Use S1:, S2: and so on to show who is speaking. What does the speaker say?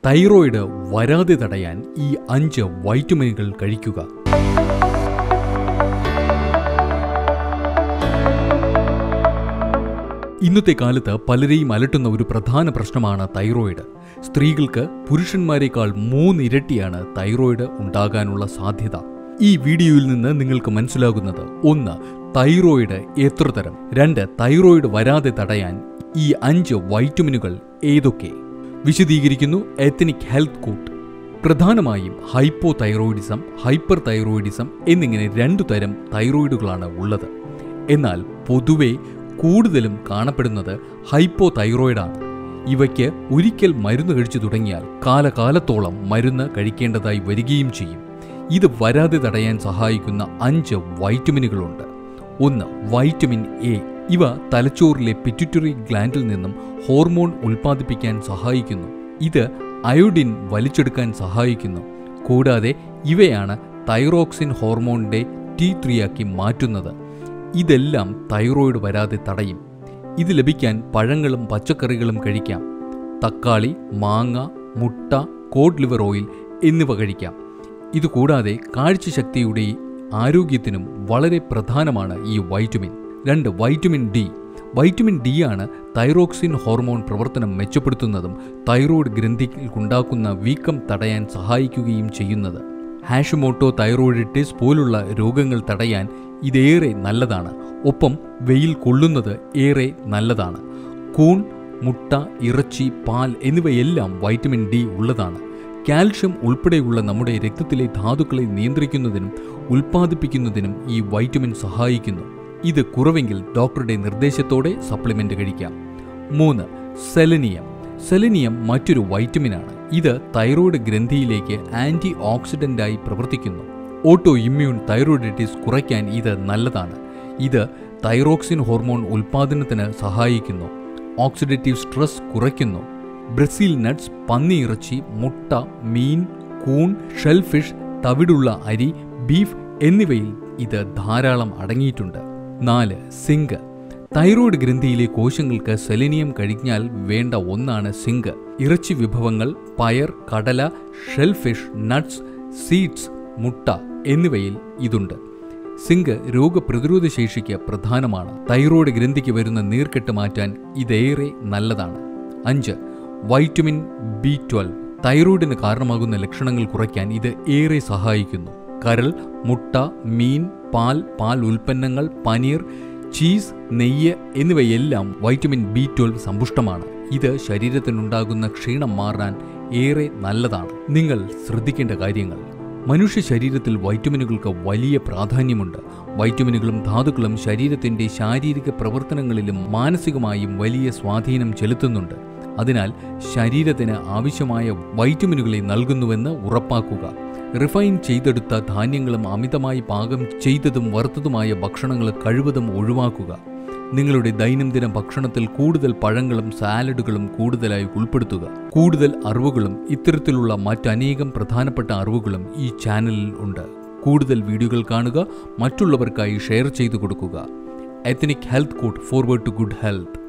S1: Thyroid വരാതെ തടയാൻ ഈ 5 വൈറ്റമിനുകൾ കഴിക്കുക. ഇന്നത്തെ കാലത്ത് പലരെയും അലട്ടുന്ന ഒരു പ്രധാന പ്രശ്നമാണ് തൈറോയിഡ്. സ്ത്രീകൾക്ക് പുരുഷന്മാരെക്കാൾ 3 ഇരട്ടിയാണ് തൈറോയിഡ് ഉണ്ടാകാനുള്ള സാധ്യത. ഈ വീഡിയോയിൽ നിന്ന് നിങ്ങൾക്ക് മനസ്സിലാകുന്നത്: 1. തൈറോയിഡ് എത്ര തരം? 2. തൈറോയിഡ് വരാതെ തടയാൻ ഈ 5 വൈറ്റമിനുകൾ ഏതൊക്കെ? വിശദീകരിക്കുന്നു എത്നിക് ഹെൽത്ത് കോട്ട്. പ്രധാനമായും ഹൈപ്പോ തൈറോയിഡിസം, ഹൈപ്പർ തൈറോയിഡിസം എന്നിങ്ങനെ 2 തരം തൈറോയിഡുകളാണ് ഉള്ളത്. എന്നാൽ പൊതുവെ കൂടുതലും കാണപ്പെടുന്നത് ഹൈപ്പോ തൈറോയിഡാണ്. ഇവയ്ക്ക് ഒരിക്കൽ മരുന്ന് കഴിച്ചു തുടങ്ങിയാൽ കാലകാലത്തോളം മരുന്ന് കഴിക്കേണ്ടതായി വരികയും ചെയ്യും. ഇത് വരാതെ തടയാൻ സഹായിക്കുന്ന 5 വൈറ്റമിനുകളുണ്ട്. 1. Vitamin A. ഇവ തലച്ചോറിലെ പിറ്റ്യൂട്ടറി ഗ്ലാൻഡിൽ നിന്നും ഹോർമോൺ ഉൽപ്പാദിപ്പിക്കാൻ സഹായിക്കുന്നു. ഇത് അയോഡിൻ വലിച്ചെടുക്കാൻ സഹായിക്കുന്നു. കൂടാതെ ഇവയാണ് തൈറോക്സിൻ ഹോർമോണിന്റെ T3 ആക്കി മാറ്റുന്നത്. ഇതെല്ലാം തൈറോയിഡ് വരാതെ തടയും. ഇത് ലഭിക്കാൻ പഴങ്ങളും പച്ചക്കറികളും കഴിക്കാം. തക്കാളി, മാങ്ങ, മുട്ട, കോഡ് ലിവർ ഓയിൽ എന്നിവ കഴിക്കാം. ഇതുകൂടാതെ കാഴ്ചശക്തിയുടെ ആരോഗ്യത്തിനും വളരെ പ്രധാനമാണ് ഈ vitamin. 2. Vitamin D. Vitamin D ആണ് തൈറോക്സിൻ ഹോർമോൺ പ്രവർത്തനം മെച്ചപ്പെടുത്തുന്നതും തൈറോയ്ഡ് ഗ്രന്ഥിയിൽ ഉണ്ടാക്കുന്ന വീക്കം തടയാൻ സഹായിക്കുകയും ചെയ്യുന്നത്. ഹാഷിമോട്ടോ തൈറോയിഡിറ്റിസ് പോലുള്ള രോഗങ്ങൾ തടയാൻ ഇതേറെ നല്ലതാണ്. ഒപ്പം വെയിൽ കൊള്ളുന്നത് ഏറെ നല്ലതാണ്. കൂൺ, മുട്ട, ഇറച്ചി, പാൽ എന്നിവയെല്ലാം വൈറ്റമിൻ ഡി ഉള്ളതാണ്. കാൽഷ്യം ഉൾപ്പെടെയുള്ള നമ്മുടെ രക്തത്തിലെ ധാതുക്കളെ നിയന്ത്രിക്കുന്നതിനും ഉൽപ്പാദിപ്പിക്കുന്നതിനും ഈ വൈറ്റമിൻ സഹായിക്കുന്നു. ഇത് കുറവെങ്കിൽ ഡോക്ടറുടെ നിർദ്ദേശത്തോടെ സപ്ലിമെന്റ് കഴിക്കാം. 3. സെലനിയം. സെലനിയം മറ്റൊരു വൈറ്റമിനാണ്. ഇത് തൈറോയ്ഡ് ഗ്രന്ഥിയിലേക്ക് ആന്റി ഓക്സിഡന്റായി പ്രവർത്തിക്കുന്നു. ഓട്ടോ ഇമ്മ്യൂൺ തൈറോയിഡിറ്റിസ് കുറയ്ക്കാൻ ഇത് നല്ലതാണ്. ഇത് തൈറോക്സിൻ ഹോർമോൺ ഉൽപ്പാദനത്തിന് സഹായിക്കുന്നു. ഓക്സിഡേറ്റീവ് സ്ട്രെസ് കുറയ്ക്കുന്നു. ബ്രസീൽ നട്ട്സ്, പന്നിയിറച്ചി, മുട്ട, മീൻ, കൂൺ, ഷെൽഫിഷ്, തവിടുള്ള അരി, ബീഫ് എന്നിവയിൽ ഇത് ധാരാളം അടങ്ങിയിട്ടുണ്ട്. 4. സിങ്ക്. തൈറോയ്ഡ് ഗ്രന്ഥിയിലെ കോശങ്ങൾക്ക് സെലനിയം കഴിഞ്ഞാൽ വേണ്ട ഒന്നാണ് സിങ്ക്. ഇറച്ചി വിഭവങ്ങൾ, പയർ, കടല, ഷെൽഫിഷ്, നട്ട്സ്, സീഡ്സ്, മുട്ട എന്നിവയിൽ ഇതുണ്ട്. സിങ്ക് രോഗപ്രതിരോധ ശേഷിക്ക് പ്രധാനമാണ്. തൈറോയ്ഡ് ഗ്രന്ഥിക്ക് വരുന്ന നീർക്കെട്ട് മാറ്റാൻ ഇതേറെ നല്ലതാണ്. 5. Vitamin B12. തൈറോയിഡിന് കാരണമാകുന്ന ലക്ഷണങ്ങൾ കുറയ്ക്കാൻ ഇത് ഏറെ സഹായിക്കുന്നു. കരൾ, മുട്ട, മീൻ, പാൽ, പാൽ ഉൽപ്പന്നങ്ങൾ, പനീർ, ചീസ്, നെയ്യ് എന്നിവയെല്ലാം വൈറ്റമിൻ B12 സമ്പുഷ്ടമാണ്. ഇത് ശരീരത്തിനുണ്ടാകുന്ന ക്ഷീണം മാറാൻ ഏറെ നല്ലതാണ്. നിങ്ങൾ ശ്രദ്ധിക്കേണ്ട കാര്യങ്ങൾ: മനുഷ്യ ശരീരത്തിൽ വൈറ്റമിനുകൾക്ക് വലിയ പ്രാധാന്യമുണ്ട്. വൈറ്റമിനുകളും ധാതുക്കളും ശരീരത്തിന്റെ ശാരീരിക പ്രവർത്തനങ്ങളിലും മാനസികമായും വലിയ സ്വാധീനം ചെലുത്തുന്നുണ്ട്. അതിനാൽ ശരീരത്തിന് ആവശ്യമായ വൈറ്റമിനുകളെ നൽകുന്നുവെന്ന് ഉറപ്പാക്കുക. റിഫൈൻ ചെയ്തെടുത്ത ധാന്യങ്ങളും അമിതമായി പാകം ചെയ്തതും വറുത്തതുമായ ഭക്ഷണങ്ങൾ കഴിവതും ഒഴിവാക്കുക. നിങ്ങളുടെ ദൈനംദിന ഭക്ഷണത്തിൽ കൂടുതൽ പഴങ്ങളും സാലഡുകളും കൂടുതലായി ഉൾപ്പെടുത്തുക. കൂടുതൽ അറിവുകളും ഇത്തരത്തിലുള്ള മറ്റനേകം പ്രധാനപ്പെട്ട അറിവുകളും ഈ ചാനലിൽ ഉണ്ട്. കൂടുതൽ വീഡിയോകൾ കാണുക, മറ്റുള്ളവർക്കായി ഷെയർ ചെയ്തു കൊടുക്കുക. Ethnic health court, forward to good health.